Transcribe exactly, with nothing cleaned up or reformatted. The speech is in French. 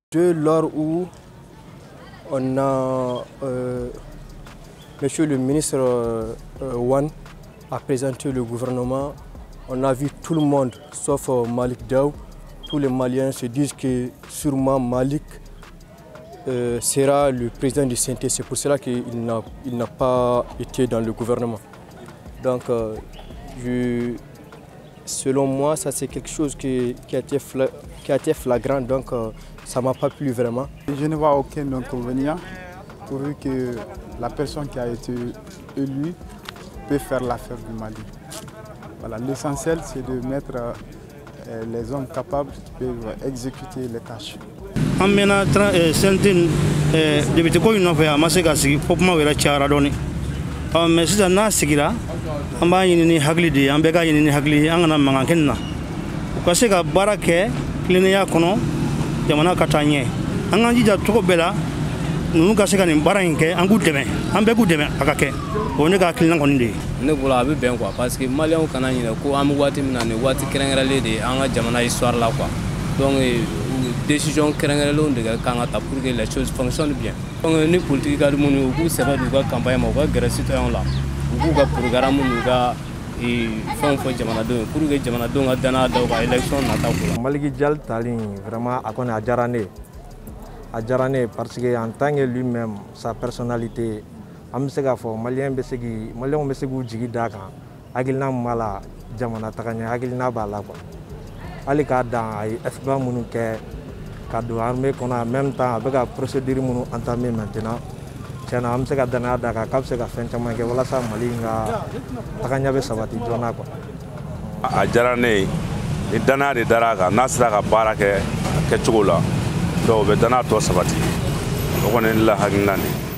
De lors où on a, euh, Monsieur le ministre euh, Wan a présenté le gouvernement, on a vu tout le monde, sauf euh, Malik Daou. Tous les Maliens se disent que sûrement Malik euh, sera le président du C N T. C'est pour cela qu'il n'a il n'a pas été dans le gouvernement. Donc, euh, je, selon moi, ça c'est quelque chose qui, qui, a été qui a été flagrant. Donc, euh, ça ne m'a pas plu vraiment. Je ne vois aucun inconvénient pourvu que la personne qui a été élue peut faire l'affaire du Mali. Voilà, l'essentiel c'est de mettre euh, les hommes capables qui peuvent exécuter les tâches. An mena sentin député ko ino fe amase ka sigi popuma wera chara doni a mais sisan n'a sigira an b'a ɲini ni hakili de an bɛɛ ka ɲini ni hakili an kana mankan kɛ nin na u ka se ka baara kɛ tilennenya kɔnɔ jamana ka taa ɲɛ an k'an jija cogo bɛɛ la ninnu ka se ka nin baara in kɛ an k'u dɛmɛ an bɛɛ k'u dɛmɛ a ka kɛ o ne ka hakilina kɔni de ye. ne bolo a bɛ bɛn quoi parce que maliyɛnw kana ɲinɛ ko an bɛ waati min na nin waati kɛrɛnkɛrɛnlen de ye an ka jamana histoire la quoi donc décision kɛrɛnkɛrɛnlenw de kan ka ta pour que les choses fonctionnent bien. donc ni politique ka di minnu u k'u sɛbɛ d'u ka campagne ma u ka gɛrɛ citoyen la u k'u ka programme n'u ka fɛnw fɔ jamanadenw pour que jamanadenw ka danaya da u ka élection nata ko. Maliki Dial tali vraiment a kɔni a diyara ne ye a diyara ne ye parce que en tant que lui-même sa personnalité an bɛ se k'a fɔ maliyɛn bɛ se k'i maliyɛnw bɛ se k'u jigi d'a kan hakilina min b'a la jamana taga ɲɛ hakilina b'a la quoi. hali k'a dan a ye exploit minnu kɛ ka don armée kɔnɔ en même temps a bɛ ka procédure minnu entamé maintenant tiɲɛna an bɛ se ka danaya d'a kan k'a bɛ se ka fɛn caman kɛ walasa Mali in ka tagaɲɛ bɛ sabati joona quoi. a diyara ne ye ni danaya de dara a kan n'a sera ka baara kɛ kɛcogo la donc o bɛ danaya tɔ sabati o kɔni ye ne la hakilina de ye.